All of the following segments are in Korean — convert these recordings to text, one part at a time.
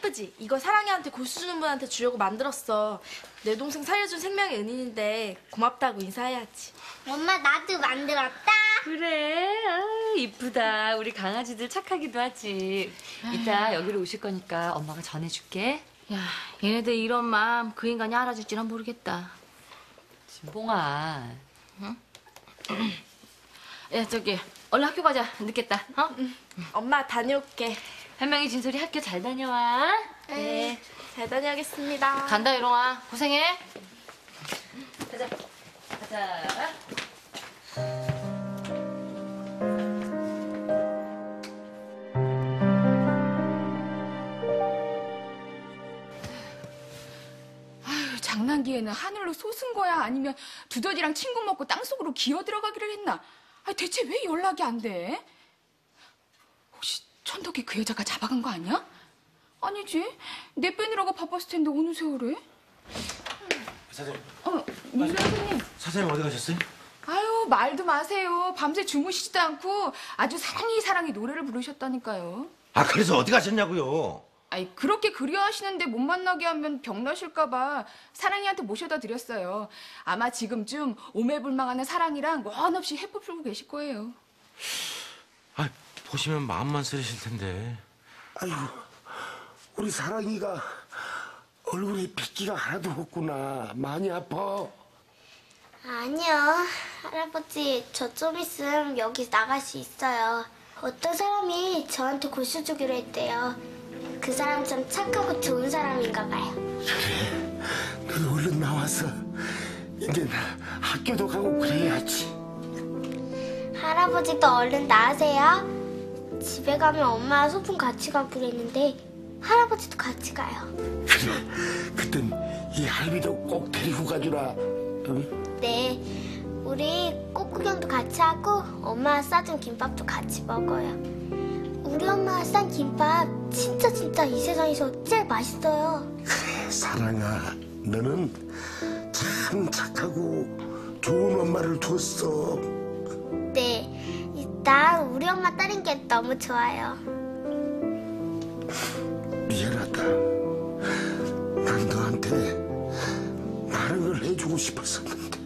예쁘지? 이거 사랑이한테 고수 주는 분한테 주려고 만들었어. 내 동생 살려준 생명의 은인인데 고맙다고 인사해야지. 엄마 나도 만들었다. 그래, 아, 이쁘다. 우리 강아지들 착하기도 하지. 이따 여기로 오실 거니까 엄마가 전해줄게. 야, 얘네들 이런 마음 그 인간이 알아줄지는 모르겠다. 진봉아. 야, 저기 얼른 학교 가자. 늦겠다. 어? 엄마 다녀올게. 현명이 진솔이 학교 잘 다녀와. 네, 잘 다녀오겠습니다. 간다, 유롱아. 고생해. 가자. 가자. 장난기에는 하늘로 솟은 거야? 아니면 두더지랑 친구 먹고 땅속으로 기어 들어가기를 했나? 아니, 대체 왜 연락이 안 돼? 혹시 천덕이 그 여자가 잡아간 거 아니야? 아니지. 내 빼느라고 바빴을 텐데 어느 세월에? 사장님. 민수 선생님. 사장님 어디 가셨어요? 아유, 말도 마세요. 밤새 주무시지도 않고 아주 사랑이 사랑이 노래를 부르셨다니까요. 아, 그래서 어디 가셨냐고요? 아니, 그렇게 그리워하시는데 못 만나게 하면 병나실까 봐 사랑이한테 모셔다 드렸어요. 아마 지금쯤 오매불망하는 사랑이랑 원 없이 해법 풀고 계실 거예요. 아, 보시면 마음만 쓰리실 텐데. 아이고, 우리 사랑이가 얼굴에 핏기가 하나도 없구나. 많이 아파. 아니요. 할아버지 저 좀 있으면 여기 나갈 수 있어요. 어떤 사람이 저한테 고수 주기로 했대요. 그 사람 좀 착하고 좋은 사람인가 봐요. 그래, 너 얼른 나와서 이제 학교도 가고 그래야지. 할아버지도 얼른 나으세요. 집에 가면 엄마와 소풍 같이 가고 그랬는데 할아버지도 같이 가요. 그래, 그땐 이 할비도 꼭 데리고 가주라. 응? 네, 우리 꽃구경도 같이 하고 엄마가 싸준 김밥도 같이 먹어요. 우리 엄마가 싼 김밥 진짜 이 세상에서 제일 맛있어요. 그래, 사랑아, 너는 참 착하고 좋은 엄마를 뒀어. 네, 일단 우리 엄마 딸인 게 너무 좋아요. 미안하다. 난 너한테 많은 걸 해주고 싶었었는데.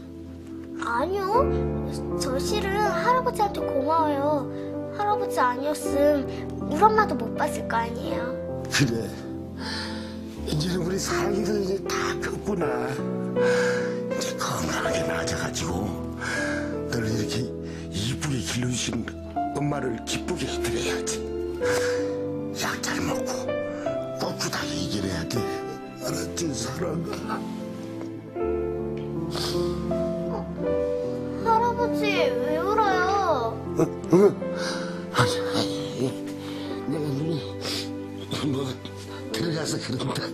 아니요, 저 실은 할아버지한테 고마워요. 할아버지 아니었음 우리 엄마도 못 봤을 거 아니에요. 그래, 이제는 우리 사랑이도 이제 다 컸구나. 이제 건강하게 나아져가지고 널 이렇게 이쁘게 길러주신 엄마를 기쁘게 해드려야지. 약 잘 먹고 꿋꿋하게 이겨내야 돼. 알았지, 사랑아? 할아버지 왜 울어요? 아니, 내가 눈이 뭐 들어가서 그런다.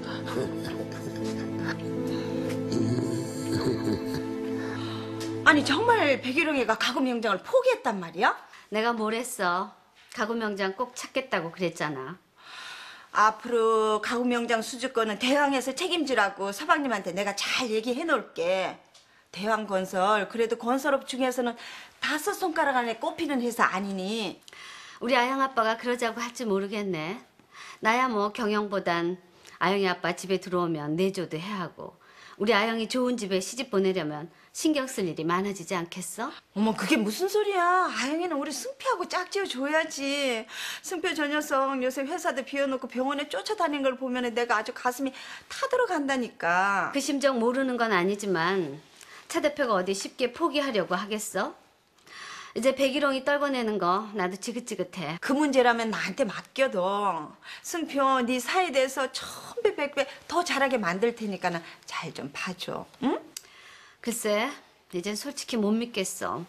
아니 정말 백일홍이가 가구 명장을 포기했단 말이야? 내가 뭘 했어? 가구 명장 꼭 찾겠다고 그랬잖아. 앞으로 가구 명장 수주권은 대왕에서 책임지라고 서방님한테 내가 잘 얘기해 놓을게. 대왕건설 그래도 건설업 중에서는 5손가락 안에 꼽히는 회사 아니니. 우리 아영 아빠가 그러자고 할지 모르겠네. 나야 뭐 경영보단 아영이 아빠 집에 들어오면 내조도 해야 하고 우리 아영이 좋은 집에 시집 보내려면 신경 쓸 일이 많아지지 않겠어? 어머 그게 무슨 소리야. 아영이는 우리 승표하고 짝지어 줘야지. 승표 저 녀석 요새 회사도 비워놓고 병원에 쫓아다니는 걸 보면 내가 아주 가슴이 타들어간다니까. 그 심정 모르는 건 아니지만 차 대표가 어디 쉽게 포기하려고 하겠어? 이제 백일홍이 떨궈내는 거 나도 지긋지긋해. 그 문제라면 나한테 맡겨둬. 승표 네 사에 대해서 천배백배 더 잘하게 만들 테니까는 잘 좀 봐줘. 응? 글쎄 이젠 솔직히 못 믿겠어.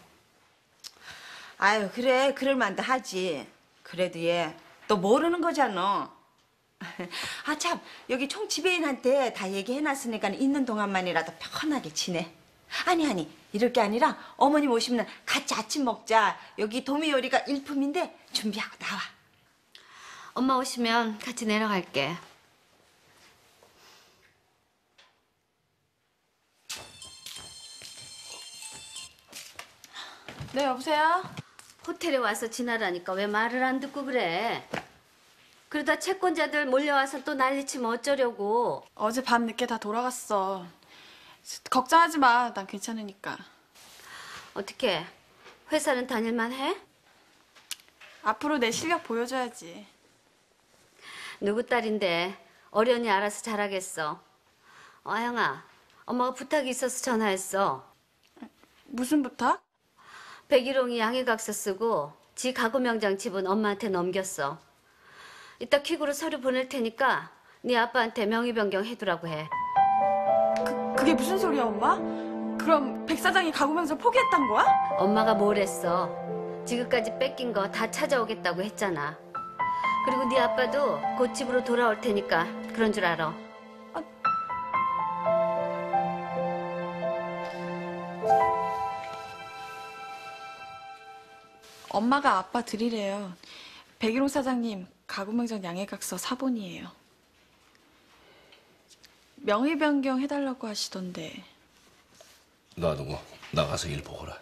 아유 그래 그럴만도 하지. 그래도 얘 또 모르는 거잖아. 아 참 여기 총 지배인한테 다 얘기해놨으니까 있는 동안만이라도 편하게 지내. 아니 이럴 게 아니라 어머님 오시면 같이 아침 먹자. 여기 도미 요리가 일품인데 준비하고 나와. 엄마 오시면 같이 내려갈게. 네, 여보세요? 호텔에 와서 지나라니까 왜 말을 안 듣고 그래? 그러다 채권자들 몰려와서 또 난리치면 어쩌려고. 어제 밤 늦게 다 돌아갔어. 걱정하지 마. 난 괜찮으니까. 어떻게 회사는 다닐만 해? 앞으로 내 실력 보여줘야지. 누구 딸인데 어련히 알아서 잘하겠어. 아영아, 엄마가 부탁이 있어서 전화했어. 무슨 부탁? 백일홍이 양해각서 쓰고 지 가구명장 집은 엄마한테 넘겼어. 이따 퀵으로 서류 보낼 테니까 네 아빠한테 명의 변경 해두라고 해. 그게 무슨 소리야, 엄마? 그럼 백 사장이 가구명장 포기했단 거야? 엄마가 뭘 했어. 지금까지 뺏긴 거 다 찾아오겠다고 했잖아. 그리고 네 아빠도 곧 집으로 돌아올 테니까 그런 줄 알아. 엄마가 아빠 드리래요. 백일홍 사장님 가구명장 양해각서 사본이에요. 명의 변경 해달라고 하시던데. 놔두고 나가서 일 보거라.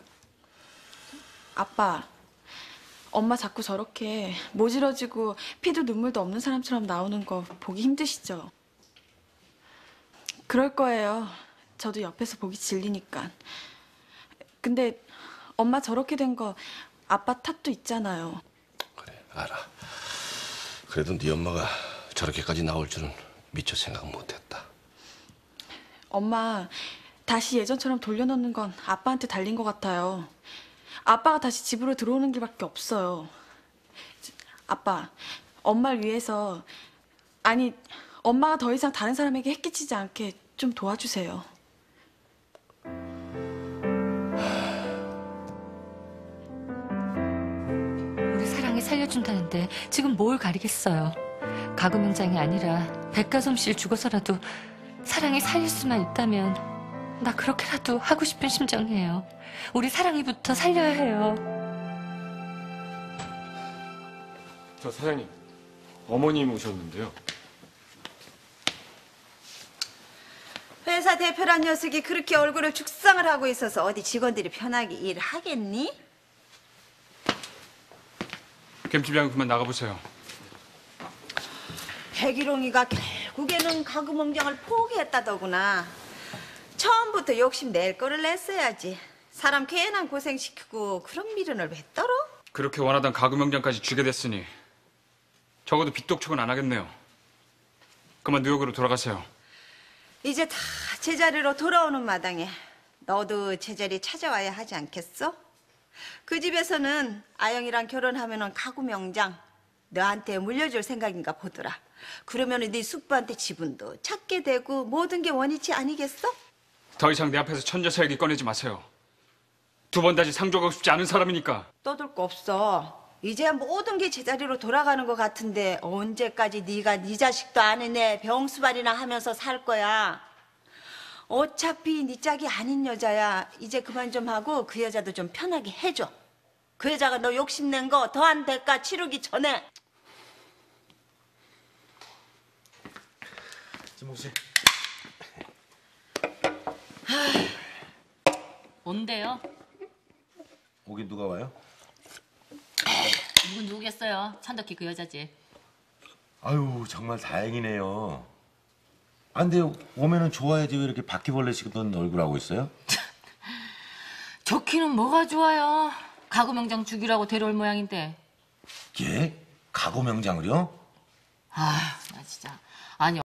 아빠, 엄마 자꾸 저렇게 모질어지고 피도 눈물도 없는 사람처럼 나오는 거 보기 힘드시죠? 그럴 거예요. 저도 옆에서 보기 질리니까. 근데 엄마 저렇게 된 거 아빠 탓도 있잖아요. 그래, 알아. 그래도 네 엄마가 저렇게까지 나올 줄은 미처 생각 못했다. 엄마, 다시 예전처럼 돌려놓는 건 아빠한테 달린 것 같아요. 아빠가 다시 집으로 들어오는 길밖에 없어요. 아빠, 엄마를 위해서, 아니, 엄마가 더 이상 다른 사람에게 해끼치지 않게 좀 도와주세요. 우리 사랑이 살려준다는데 지금 뭘 가리겠어요. 가구명장이 아니라 백가솜씨를 죽어서라도 사랑이 살릴 수만 있다면 나 그렇게라도 하고 싶은 심정이에요. 우리 사랑이부터 살려야 해요. 저 사장님, 어머님 오셨는데요. 회사 대표란 녀석이 그렇게 얼굴을 죽상을 하고 있어서 어디 직원들이 편하게 일하겠니? 김 팀장님 그만 나가보세요. 백일홍이가 결국에는 가구명장을 포기했다더구나. 처음부터 욕심 낼 거를 냈어야지. 사람 괜한 고생시키고 그런 미련을 왜 떨어? 그렇게 원하던 가구명장까지 주게 됐으니 적어도 빚독촉은 안 하겠네요. 그만 뉴욕으로 돌아가세요. 이제 다 제자리로 돌아오는 마당에 너도 제자리 찾아와야 하지 않겠어? 그 집에서는 아영이랑 결혼하면은 가구명장 너한테 물려줄 생각인가 보더라. 그러면은 네 숙부한테 지분도 찾게 되고 모든 게 원위치 아니겠어? 더 이상 내 앞에서 천재사 얘기 꺼내지 마세요. 두 번 다시 상조하고 싶지 않은 사람이니까. 떠들 거 없어. 이제 모든 게 제자리로 돌아가는 것 같은데 언제까지 네가 네 자식도 아는 애 병수발이나 하면서 살 거야. 어차피 네 짝이 아닌 여자야. 이제 그만 좀 하고 그 여자도 좀 편하게 해줘. 그 여자가 너 욕심낸 거 더한 대가 치르기 전에. 진목 씨. 뭔데요? 오긴 누가 와요? 누군 누구겠어요? 천덕희 그 여자지. 아유 정말 다행이네요. 아 근데 오면은 좋아야지 왜 이렇게 바퀴벌레식던 얼굴 하고 있어요? 좋기는 뭐가 좋아요. 가구명장 죽이라고 데려올 모양인데. 예? 가구명장을요? 아, 나 진짜.